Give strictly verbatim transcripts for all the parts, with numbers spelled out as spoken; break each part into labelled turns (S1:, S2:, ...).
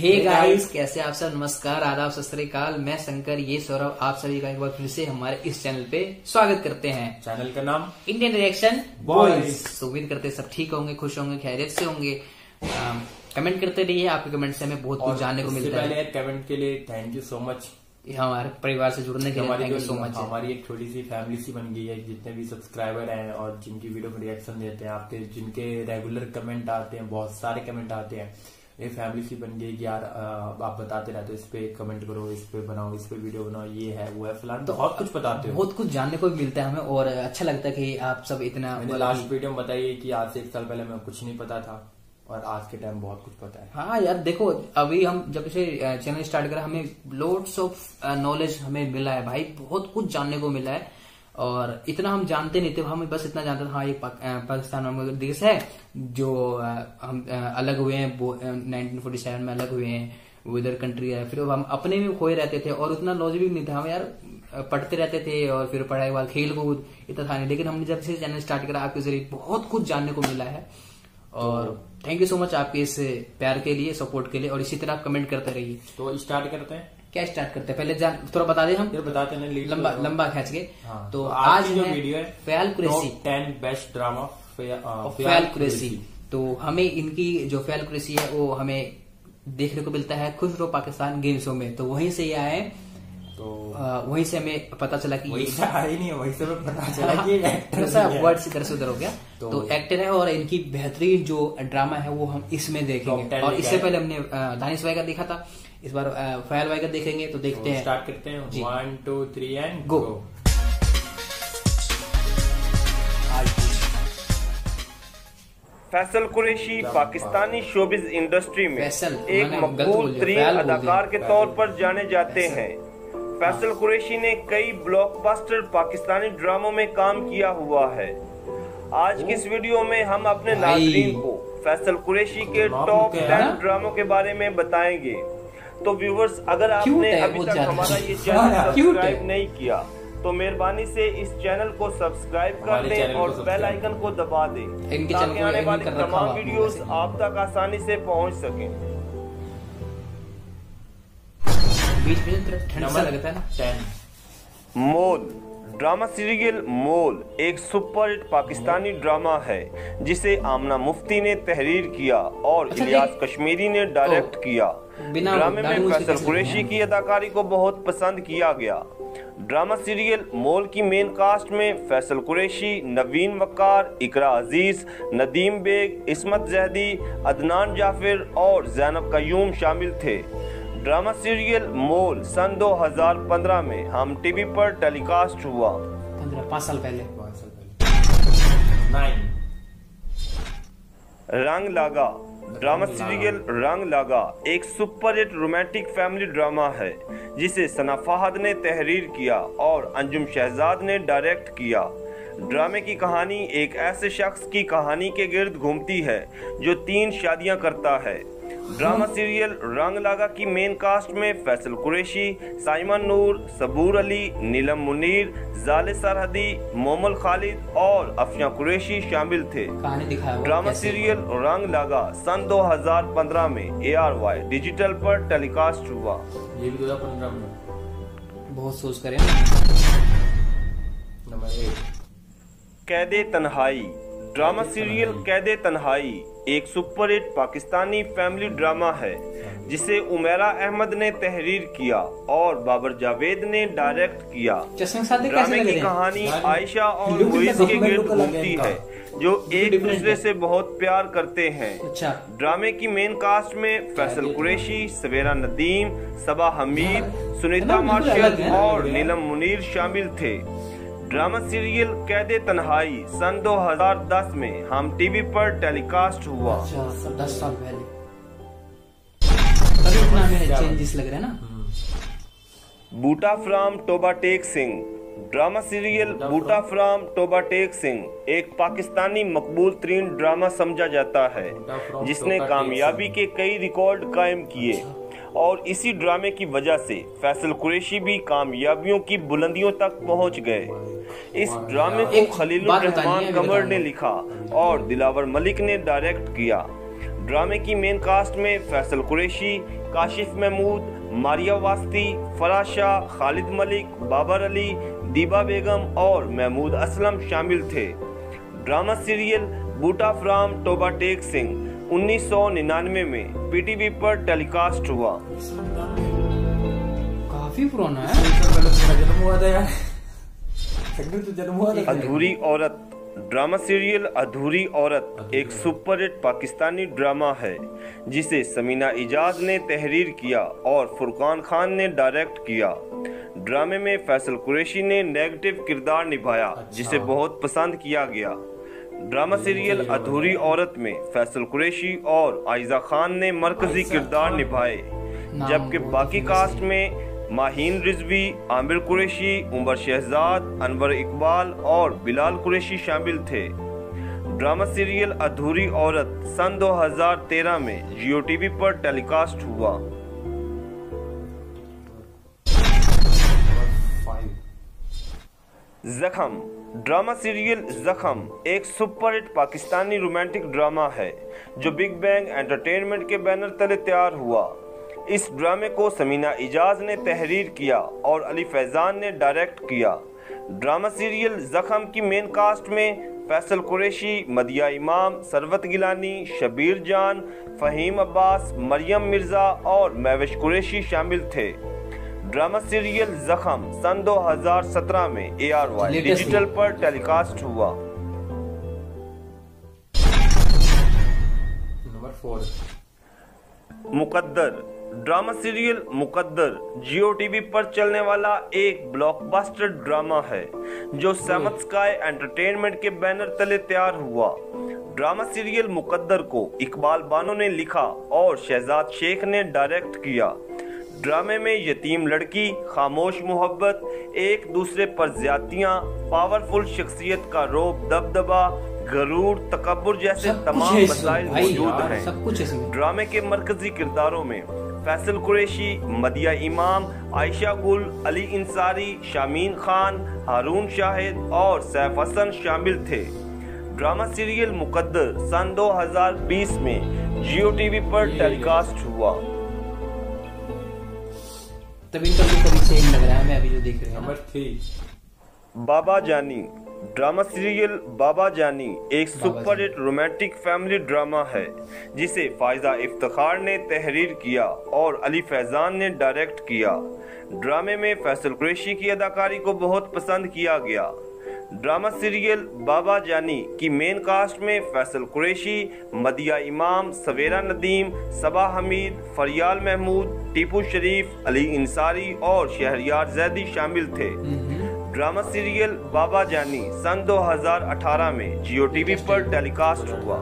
S1: Hey guys, कैसे आप सब। नमस्कार, आदाब, सत श्री अकाल। मैं शंकर, ये सौरभ, आप सभी का एक बार फिर से हमारे इस चैनल पे स्वागत करते हैं।
S2: चैनल का नाम
S1: इंडियन रिएक्शन
S2: बॉयज।
S1: तो उम्मीद करते हैं सब ठीक होंगे, खुश होंगे, खैरियत से होंगे। कमेंट करते रहिए, आपके कमेंट से हमें बहुत कुछ जानने को मिलता है।
S2: पहले कमेंट के लिए थैंक यू सो मच,
S1: हमारे परिवार से जुड़ने के लिए थैंक यू सो मच।
S2: हमारी एक छोटी सी फैमिली सी बन गई है। जितने भी सब्सक्राइबर हैं और जिनकी वीडियो में रिएक्शन देते हैं, आपके जिनके रेगुलर कमेंट आते हैं, बहुत सारे कमेंट आते हैं, ये फैमिली सी बन गई कि यार आप बताते रहते हो, इस पे कमेंट करो, इस पे बनाओ, इस पे वीडियो बनाओ, ये है वो है फलान, तो बहुत कुछ बताते हो,
S1: बहुत कुछ जानने को मिलता है हमें और अच्छा लगता है कि आप सब इतना।
S2: मैंने लास्ट वीडियो में बताइए कि आज से एक साल पहले मैं कुछ नहीं पता था और आज के टाइम बहुत कुछ पता है।
S1: हाँ यार देखो, अभी हम जब से चैनल स्टार्ट करा हमें लोड्स ऑफ नॉलेज हमें मिला है भाई, बहुत कुछ जानने को मिला है। और इतना हम जानते नहीं थे, हमें बस इतना जानते थे हाँ ये पाक, पाकिस्तान नामक देश है जो हम अलग हुए हैं, नाइनटीन फोर्टी सेवन में अलग हुए हैं, वो इधर कंट्री है। फिर हम अपने में खोए रहते थे और उतना लॉजिक भी नहीं था, हम यार पढ़ते रहते थे और फिर पढ़ाई के बाद खेल कूद इतना था नहीं। लेकिन हमने जब से चैनल स्टार्ट करा आपके जरिए बहुत कुछ जानने को मिला है और थैंक यू सो मच आपके इस प्यार के लिए, सपोर्ट के लिए, और इसी तरह आप कमेंट करते रहिए।
S2: तो स्टार्ट करते हैं।
S1: क्या स्टार्ट करते हैं, पहले जान थोड़ा बता दें हम,
S2: फिर बताते हैं
S1: लंबा लंबा खींच के।
S2: हाँ,
S1: तो,
S2: तो
S1: आज
S2: जो वीडियो है
S1: Faisal Qureshi,
S2: ten best drama
S1: Faisal Qureshi. तो हमें इनकी जो फ़याल कुरैशी है वो हमें देखने को मिलता है खुश रहो पाकिस्तान गेम शो में, तो वहीं से ये आए। तो वहीं से हमें पता चला कि
S2: वहीं से आए नहीं, वहीं से पता चला कि
S1: वर्ड से इधर से उधर हो गया। तो, तो एक्टर है और इनकी बेहतरीन जो ड्रामा है वो हम इसमें देखेंगे। और इससे पहले हमने दानिश भाई का देखा था, इस बार फ़याल भाई का देखेंगे। तो देखते हैं,
S2: स्टार्ट करते हैं। One two three and
S1: go.
S3: Faisal Qureshi Pakistani showbiz industry में एक मकबूल तरीन अदाकार के तौर पर जाने जाते हैं। फैसल कुरैशी ने कई ब्लॉकबस्टर पाकिस्तानी ड्रामों में काम किया हुआ है। आज की इस वीडियो में हम अपने नाज़रीन को फैसल कुरैशी के टॉप टेन ड्रामों के बारे में बताएंगे। तो व्यूवर्स, अगर आपने अभी तक हमारा ये चैनल सब्सक्राइब नहीं किया तो मेहरबानी से इस चैनल को सब्सक्राइब कर दें और बेल आइकन को दबा दें ताकि आने वाली तमाम वीडियोस आप तक आसानी से पहुंच सकें।
S1: बीच में ठंड सा लगता है ना।
S2: Ten
S3: Mol drama serial Mol एक सुपरहिट पाकिस्तानी ड्रामा है जिसे आमना मुफ्ती ने तहरीर किया और
S1: अच्छा,
S3: इलियास कश्मीरी ने डायरेक्ट किया। ड्रामे में फैसल कुरैशी की अदाकारी को बहुत पसंद किया गया। ड्रामा सीरियल मोल की मेन कास्ट में फैसल कुरैशी, नवीन वक्कार, इकरा अजीज, नदीम बेग, इस्मत जहदी, अदनान जाफिर और जैनब कयूम शामिल थे। ड्रामा सीरियल मोल सन दो हज़ार पंद्रह में हम टीवी पर टेलीकास्ट हुआ।
S1: पंद्रह पाँच साल पहले
S2: पाँच साल पहले नाइन
S3: रंग लागा ड्रामा सीरियल रंग लागा एक सुपरहिट रोमांटिक फैमिली ड्रामा है जिसे सना फहद ने तहरीर किया और अंजुम शहजाद ने डायरेक्ट किया। ड्रामे की कहानी एक ऐसे शख्स की कहानी के गिर्द घूमती है जो तीन शादियां करता है। ड्रामा सीरियल रंग लागा की मेन कास्ट में फैसल कुरैशी, साइमन नूर, सबूर अली, नीलम मुनीर, जाले सरहदी, मोमल खालिद और अफिया कुरैशी शामिल थे। ड्रामा सीरियल रंग लागा सन दो हज़ार पंद्रह में ए आर वाई डिजिटल पर टेलीकास्ट हुआ।
S2: ये भी दो हज़ार पंद्रह में।
S1: बहुत सोच करें।
S2: नंबर एट
S3: कैदे तन्हाई ड्रामा सीरियल कैदे तन्हाई एक सुपरहिट पाकिस्तानी फैमिली ड्रामा है जिसे उमेरा अहमद ने तहरीर किया और बाबर जावेद ने डायरेक्ट किया। ड्रामे की कहानी आयशा और मुइज के गिर्द घूमती है जो एक दूसरे से बहुत प्यार करते हैं। ड्रामे की मेन कास्ट में फैसल कुरैशी, सवेरा नदीम, सबा हमीद, सुनीता मार्शल और नीलम मुनीर शामिल थे। ड्रामा सीरियल कैदे तन्हाई सन दो हज़ार दस में हम टीवी पर टेलीकास्ट हुआ।
S1: अच्छा, दस साल पहले। तभी इतना हमें चेंजेस लग रहे हैं ना।
S3: Buta from Toba Tek Singh drama serial Buta from Toba Tek Singh एक पाकिस्तानी मकबूल तरीन ड्रामा समझा जाता है जिसने कामयाबी के कई रिकॉर्ड कायम किए और इसी ड्रामे की वजह से फैसल कुरैशी भी कामयाबियों की बुलंदियों तक पहुंच गए। इस ड्रामे को खलीलुर रहमान कमर ने लिखा और दिलावर मलिक ने डायरेक्ट किया। ड्रामे की मेन कास्ट में फैसल कुरैशी, काशिफ महमूद, मारिया वास्ती, फराह शाह, खालिद मलिक, बाबर अली, दीबा बेगम और महमूद असलम शामिल थे। Drama serial Buta from Toba Tek Singh उन्नीस सौ निन्यानवे में पीटीवी पर टेलीकास्ट हुआ।
S1: काफी पुराना है।
S2: जन्म हुआ था यार, तो जन्म हुआ था।
S3: अधूरी औरत ड्रामा सीरियल अधूरी औरत एक सुपरहिट पाकिस्तानी ड्रामा है जिसे समीना इजाज ने तहरीर किया और फुरकान खान ने डायरेक्ट किया। ड्रामे में फैसल कुरैशी ने नेगेटिव किरदार निभाया जिसे बहुत पसंद किया गया। ड्रामा सीरियल अधूरी औरत में फैसल कुरैशी और आयजा खान ने मरकजी किरदार निभाए, जबकि बाकी कास्ट में माहीन रिजवी, आमिर कुरैशी, उमर शहजाद, अनवर इकबाल और बिलाल कुरैशी शामिल थे। ड्रामा सीरियल अधूरी औरत सन दो हज़ार तेरह में जियो टीवी पर टेलीकास्ट हुआ। जख्म ड्रामा सीरियल जख्म एक सुपरहिट पाकिस्तानी रोमांटिक ड्रामा है जो बिग बैंग एंटरटेनमेंट के बैनर तले तैयार हुआ। इस ड्रामे को समीना इजाज ने तहरीर किया और अली फैजान ने डायरेक्ट किया। ड्रामा सीरियल जख्म की मेन कास्ट में फैसल कुरैशी, मदिया इमाम, सरवत गिलानी, शबीर जान, फहीम अब्बास, मरियम मिर्जा और महविश कुरैशी शामिल थे। ड्रामा सीरियल जख्म सन दो हज़ार सत्रह में ए आर वाई डिजिटल पर टेलीकास्ट हुआ।
S2: Number four
S3: Muqaddar drama serial Muqaddar Geo TV पर चलने वाला एक ब्लॉकबस्टर ड्रामा है जो सेमथ स्काई एंटरटेनमेंट के बैनर तले तैयार हुआ। ड्रामा सीरियल मुकद्दर को इकबाल बानो ने लिखा और शहजाद शेख ने डायरेक्ट किया। ड्रामे में यतीम लड़की, खामोश मोहब्बत, एक दूसरे पर ज्यादतियां, पावरफुल शख्सियत का रोब दबदबा, गरूर, तकब्बुर जैसे तमाम मसाइल मौजूद हैं।
S1: सब कुछ इसमें।
S3: ड्रामे के मरकजी किरदारों में फैसल कुरैशी, मदिया इमाम, आयशा गुल, अली इंसारी, शामीन खान, हारून शाहिद और सैफ हसन शामिल थे। ड्रामा सीरियल मुकद्दर सन दो हज़ार बीस में जियो टीवी पर टेलीकास्ट हुआ।
S1: तब इनका लुक अभी सेम लग रहा है, मैं अभी जो देख रहे हैं।
S2: नंबर थ्री
S3: बाबा जानी ड्रामा सीरियल बाबा जानी एक सुपरहिट रोमांटिक फैमिली ड्रामा है जिसे फायजा इफ्तिखार ने तहरीर किया और अली फैजान ने डायरेक्ट किया। ड्रामे में फैसल कुरैशी की अदाकारी को बहुत पसंद किया गया। ड्रामा सीरियल बाबा जानी की मेन कास्ट में फैसल कुरैशी, मदिया इमाम, सवेरा नदीम, सबा हमीद, फरियाल महमूद, टीपू शरीफ, अली इंसारी और शहरियार जैदी शामिल थे। ड्रामा सीरियल बाबा जानी सन दो हज़ार अठारह में जियो टीवी पर टेलीकास्ट हुआ।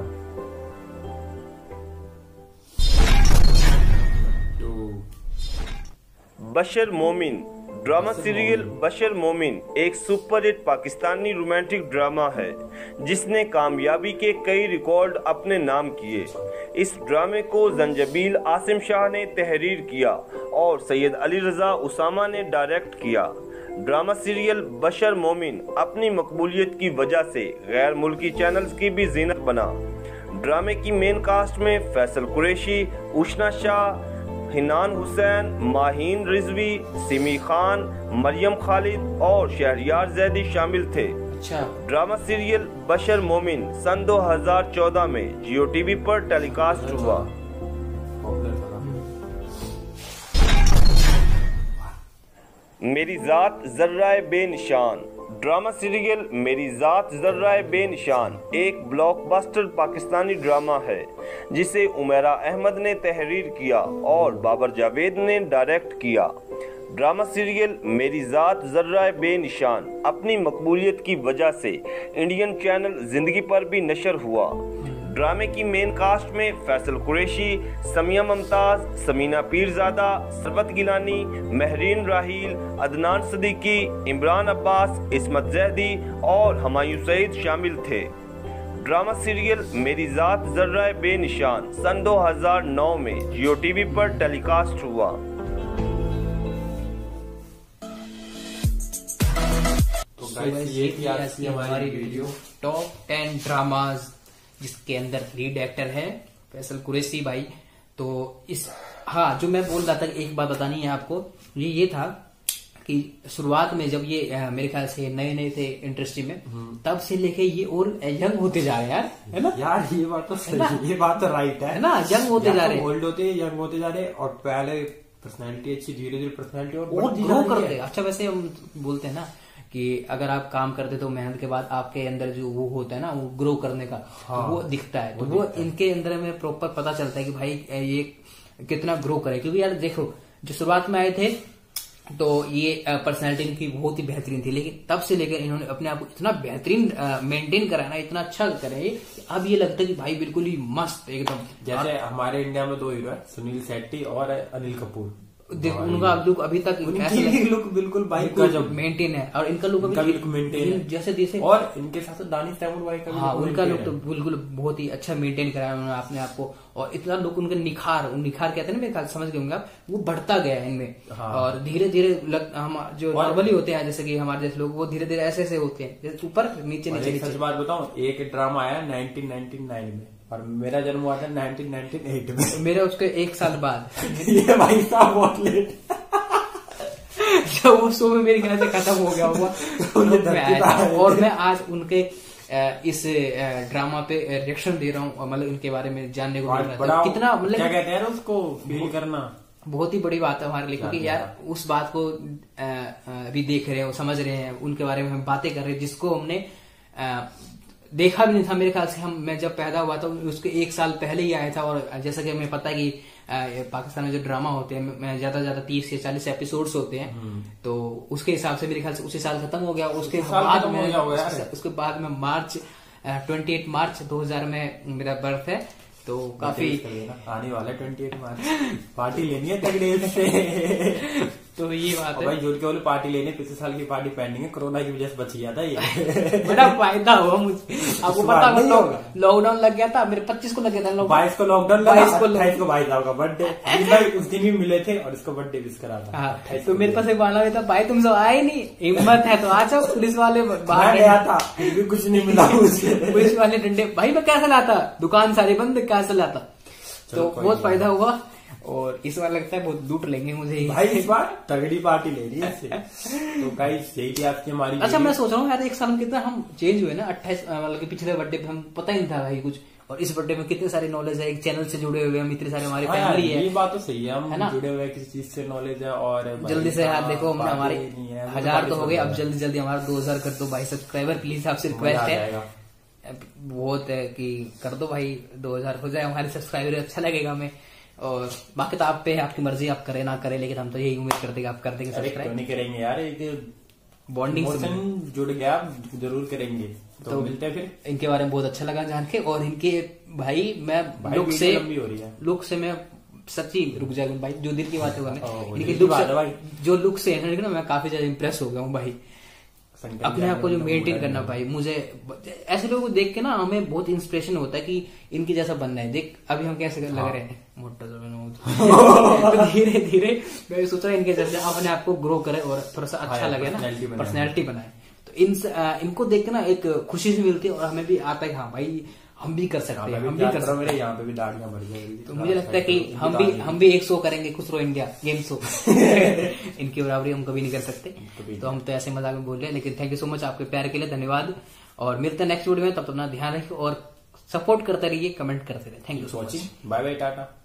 S3: बशर मोमिन ड्रामा सीरियल बशर मोमिन एक सुपरहिट पाकिस्तानी रोमांटिक ड्रामा है जिसने कामयाबी के कई रिकॉर्ड अपने नाम किए। इस ड्रामे को जंजबील आसिम शाह ने तहरीर किया और सैयद अली रजा उसामा ने डायरेक्ट किया। ड्रामा सीरियल बशर मोमिन अपनी मकबूलियत की वजह से गैर मुल्की चैनल्स की भी जीनत बना। ड्रामे की मेन कास्ट में फैसल कुरैशी, उशना शाह, हिनान हुसैन, माहीन रिजवी, सिमी खान, मरियम खालिद और शहरियार जैदी शामिल थे।
S1: अच्छा।
S3: ड्रामा सीरियल बशर मोमिन सन दो हज़ार चौदह में जियो टीवी पर टेलीकास्ट हुआ। मेरी जात जर्राए बेनिशान ड्रामा सीरियल मेरी जात जर्राए बेनिशान एक ब्लॉकबस्टर पाकिस्तानी ड्रामा है जिसे उमैरा अहमद ने तहरीर किया और बाबर जावेद ने डायरेक्ट किया। ड्रामा सीरियल मेरी जात जर्राए बेनिशान अपनी मकबूलियत की वजह से इंडियन चैनल जिंदगी पर भी नशर हुआ। ड्रामे की मेन कास्ट में फैसल कुरैशी, समिया मुमताज, समीना पीरजादा, सरवत गिलानी, महरीन राहील, अदनान सदीकी, इमरान अब्बास, इस्मत जैदी और हमायूं सईद शामिल थे। ड्रामा सीरियल मेरी जात जर्राए बेनिशान सन दो हज़ार नौ में जियो टीवी पर टेलीकास्ट हुआ।
S2: तो गाइस ये थी आज की हमारी वीडियो
S1: टॉप टेन ड्रामाज जिसके अंदर लीड एक्टर है फैसल कुरैशी भाई। तो इस हाँ, जो मैं बोल रहा था एक बात बतानी है आपको, ये ये था कि शुरुआत में जब ये आ, मेरे ख्याल से नए नए थे इंडस्ट्री में, तब से लेके ये और यंग होते जा रहे हैं यार, है ना
S2: यार? ये बात तो सही है, ये बात तो राइट है,
S1: है ना? यंग होते जा रहे हैं,
S2: ओल्ड होते यंग होते जा रहे हैं, और पहले पर्सनैलिटी अच्छी, धीरे धीरे पर्सनैलिटी और
S1: और ग्रो करते हैं। अच्छा, वैसे हम बोलते हैं ना कि अगर आप काम करते तो मेहनत के बाद आपके अंदर जो वो होता है ना, वो ग्रो करने का,
S2: हाँ,
S1: वो दिखता है। तो
S2: वो,
S1: वो इनके अंदर में प्रॉपर पता चलता है कि भाई ये कितना ग्रो करे। क्योंकि यार देखो, जो शुरुआत में आए थे तो ये पर्सनैलिटी इनकी बहुत ही बेहतरीन थी, लेकिन तब से लेकर इन्होंने अपने आप को इतना बेहतरीन मेंटेन करा ना, इतना अच्छा करे, अब ये लगता है कि भाई बिल्कुल ही मस्त एकदम।
S2: जैसे हमारे इंडिया में दो हीरो है, सुनील शेट्टी और अनिल कपूर।
S1: देखो उनका लुक अभी तक
S2: लुक बिल्कुल भाई
S1: गजब मेंटेन है, और इनका लुक
S2: अभी लुक मेंटेन है
S1: जैसे जैसे,
S2: और इनके साथ दानिश तैमूर भाई का,
S1: हाँ, उनका लुक तो बिल्कुल बहुत ही अच्छा मेंटेन कराया उन्होंने अपने आप को, और इतना लुक उनका निखार निखार कहते हैं ना, मेरे समझ गए होंगे आप, वो बढ़ता गया है इनमें। हाँ। और धीरे धीरे हम जो नॉर्मली होते हैं जैसे कि हमारे जैसे लोग, वो धीरे धीरे ऐसे ऐसे होते हैं, जैसे ऊपर नीचे नीचे।
S2: सच बात बताऊं, एक ड्रामा आया नाइनटीन नाइनटी नाइन में और मेरा जन्म हुआ था नाइनटीन नाइनटी एट में,
S1: मेरा उसके एक साल बाद।
S2: ये भाई साहब बहुत लेट
S1: जब वो शो में मेरे ख्याल से खत्म हो गया होगा तो मैं आया था, और मैं आज उनके इस ड्रामा पे रिएक्शन दे रहा हूँ, मतलब इनके बारे में जानने को मिल रहा है। कितना मतलब
S2: क्या कहते हैं उसको फील करना,
S1: बहुत ही बड़ी बात है हमारे लिए, क्योंकि यार उस बात को अभी देख रहे हो, समझ रहे हैं, उनके बारे में हम बातें कर रहे हैं, जिसको हमने देखा भी नहीं था। मेरे ख्याल से हम मैं जब पैदा हुआ था उसके एक साल पहले ही आया था, और जैसा कि हमें पता है कि पाकिस्तान में जो ड्रामा होते हैं ज्यादा से ज्यादा तीस से चालीस एपिसोड्स होते हैं, तो उसके हिसाब से मेरे ख्याल से उसी साल खत्म हो गया। उसके बाद में उसके बाद में मार्च अट्ठाईस मार्च दो हज़ार में मेरा बर्थ है, तो काफी
S2: आने वाला अट्ठाईस मार्च पार्टी लेनी है तगड़े से।
S1: तो ये बात है
S2: भाई, झूठ के बोले पार्टी लेने, पिछले साल की पार्टी पेंडिंग है, कोरोना की वजह से बच गया था ये।
S1: बड़ा फायदा हुआ मुझे, आपको पता है लॉकडाउन लग गया था, मेरे पच्चीस को लग गया था,
S2: बाईस को लॉकडाउन लगा, अट्ठाईस को भाई साहब का बर्थडे, उस दिन भी मिले थे और इसको बर्थडे विश करा था।
S1: तो मेरे पास एक बहाना भी था, भाई तुम सब आए नहीं, हिम्मत है तो आ जाओ। पुलिस वाले
S2: बाहर गया था, फिर भी कुछ नहीं मिला मुझे।
S1: पुलिस वाले डंडे, भाई मैं कैसे लाता, दुकान सारी बंद, कैसे लाता। तो बहुत फायदा हुआ, और इस बार लगता है बहुत लूट लेंगे मुझे
S2: भाई, इस बार तगड़ी पार्टी ले रही है। तो गाइस यही थी आज की हमारी।
S1: अच्छा, मैं सोच रहा हूँ यार, एक साल में कितना हम चेंज हुए ना। अट्ठाईस मतलब पिछले बर्थडे पे हम पता ही नहीं था भाई कुछ, और इस बर्थडे में कितने सारे नॉलेज है, एक चैनल से जुड़े हुए हम, इतने सारे हमारी फैमिली है।
S2: ये बात तो सही है, हम जुड़े हुए किसी चीज से नॉलेज है। और
S1: जल्दी से यार देखो, हमने हमारे हजार तो हो गए, अब जल्दी जल्दी हमारा दो हजार कर दो भाई सब्सक्राइबर, प्लीज आपसे रिक्वेस्ट है बहुत है कि कर दो भाई, दो हजार हो जाए हमारे सब्सक्राइबर, अच्छा लगेगा हमें। और बाकी तो आप पे है, आपकी मर्जी, आप करें ना करें, लेकिन हम तो यही उम्मीद करते हैं आप कर देंगे सब्सक्राइब।
S2: नहीं करेंगे यार, एक
S1: बॉन्डिंग
S2: जुड़ गया, जरूर करेंगे। तो, तो मिलते हैं फिर।
S1: इनके बारे में बहुत अच्छा लगा जान के, और इनके भाई मैं लुक से लुक से मैं सच्ची रुक जाएगा भाई, जो दिल की बात होगा ना, इनके लुक से, जो लुक से है ना, मैं काफी ज्यादा इम्प्रेस हो गया हूँ भाई। अपने आप को जो मेंटेन करना भाई, मुझे ऐसे लोगों को देख के ना हमें बहुत इंस्पिरेशन होता है कि इनकी जैसा बनना है। देख अभी हम कैसे लग रहे हैं, मोटा तो धीरे धीरे मैं सोच रहा हूँ इनके जैसे अपने आप को ग्रो करे और थोड़ा सा अच्छा लगे ना, पर्सनैलिटी बनाए। तो इन इनको देख के ना एक खुशी से मिलती है, और हमें भी आता है हाँ भाई हम भी कर सकते हैं, हम भी कर सकते हैं।
S2: मेरे यहाँ पे भी दाढ़ियां बढ़ जाएगी,
S1: तो मुझे लगता है कि हम भी हम भी एक शो करेंगे, खुसरो इंडिया गेम शो। इनकी बराबरी हम कभी नहीं कर सकते, तो हम तो ऐसे मजाक में बोल रहे हैं। लेकिन थैंक यू सो मच आपके प्यार के लिए, धन्यवाद, और मिलते हैं नेक्स्ट वीडियो में। तब तक अपना ध्यान रखिए और सपोर्ट करते रहिए, कमेंट करते रहिए। Thank you so much,
S2: bye bye, Tata.